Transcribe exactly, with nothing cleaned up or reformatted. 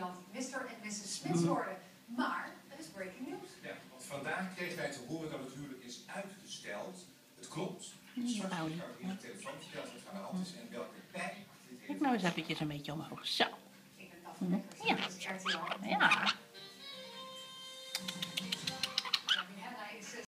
Nederland mister en missus Smits worden. Maar er is breaking news. Ja, want vandaag kregen wij te horen dat het huwelijk is uitgesteld. Het klopt. Straks ga ik in de telefoon vertellen wat het aan de hand is en welke pijn. Kijk nou eens eventjes een beetje omhoog. Zo. Ik ben dat Ja. R T L.